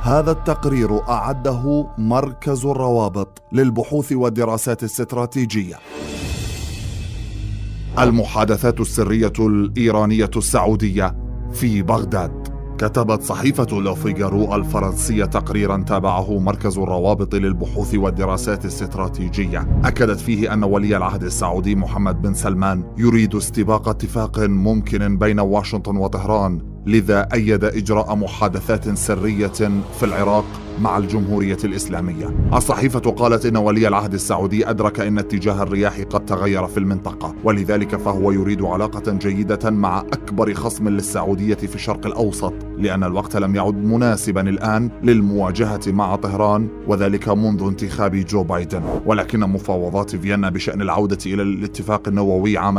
هذا التقرير أعده مركز الروابط للبحوث والدراسات الاستراتيجية. المحادثات السرية الإيرانية السعودية في بغداد. كتبت صحيفة لو فيغارو الفرنسية تقريرا تابعه مركز الروابط للبحوث والدراسات الاستراتيجية، أكدت فيه أن ولي العهد السعودي محمد بن سلمان يريد استباق اتفاق ممكن بين واشنطن وطهران، لذا أيد إجراء محادثات سرية في العراق مع الجمهورية الإسلامية. الصحيفة قالت إن ولي العهد السعودي أدرك أن اتجاه الرياح قد تغير في المنطقة، ولذلك فهو يريد علاقة جيدة مع أكبر خصم للسعودية في الشرق الأوسط، لأن الوقت لم يعد مناسبا الآن للمواجهة مع طهران، وذلك منذ انتخاب جو بايدن. ولكن مفاوضات فيينا بشأن العودة إلى الاتفاق النووي عام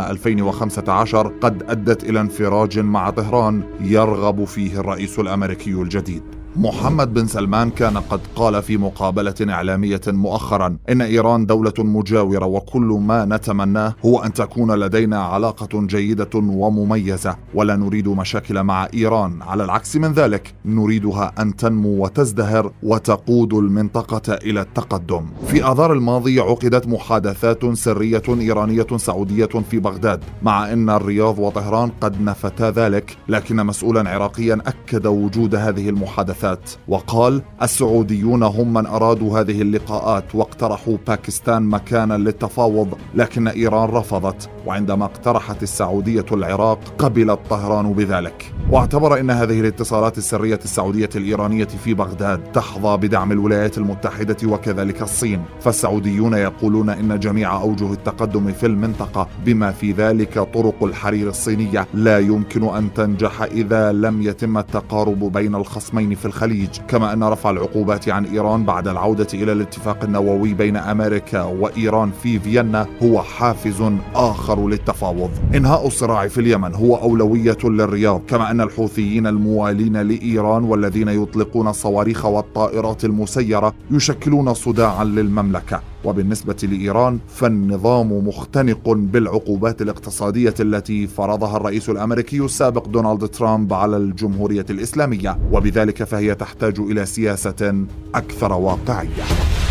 2015 قد أدت إلى انفراج مع طهران يرغب فيه الرئيس الأمريكي الجديد. محمد بن سلمان كان قد قال في مقابلة إعلامية مؤخرا إن إيران دولة مجاورة، وكل ما نتمناه هو أن تكون لدينا علاقة جيدة ومميزة، ولا نريد مشاكل مع إيران، على العكس من ذلك نريدها أن تنمو وتزدهر وتقود المنطقة إلى التقدم. في آذار الماضي عقدت محادثات سرية إيرانية سعودية في بغداد، مع أن الرياض وطهران قد نفتا ذلك، لكن مسؤولا عراقيا أكد وجود هذه المحادثات وقال: السعوديون هم من أرادوا هذه اللقاءات واقترحوا باكستان مكانا للتفاوض، لكن إيران رفضت، وعندما اقترحت السعودية العراق قبلت طهران بذلك. واعتبر أن هذه الاتصالات السرية السعودية الإيرانية في بغداد تحظى بدعم الولايات المتحدة وكذلك الصين، فالسعوديون يقولون إن جميع أوجه التقدم في المنطقة بما في ذلك طرق الحرير الصينية لا يمكن أن تنجح إذا لم يتم التقارب بين الخصمين في الخليج، كما أن رفع العقوبات عن إيران بعد العودة إلى الاتفاق النووي بين أمريكا وإيران في فيينا هو حافز آخر للتفاوض. إنهاء الصراع في اليمن هو أولوية للرياض، كما أن الحوثيين الموالين لإيران والذين يطلقون الصواريخ والطائرات المسيرة يشكلون صداعا للمملكة. وبالنسبة لإيران فالنظام مختنق بالعقوبات الاقتصادية التي فرضها الرئيس الأمريكي السابق دونالد ترامب على الجمهورية الإسلامية، وبذلك فهي تحتاج إلى سياسة أكثر واقعية.